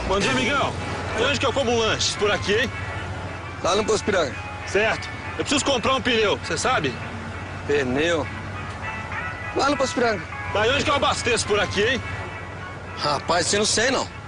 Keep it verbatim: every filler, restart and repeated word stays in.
Bom dia, amigão. E onde que eu como um lanche? Por aqui, hein? Lá no Poço Piranga. Certo. Eu preciso comprar um pneu, você sabe? Pneu. Lá no Poço Piranga. Mas onde que eu abasteço por aqui, hein? Rapaz, você não sei, não.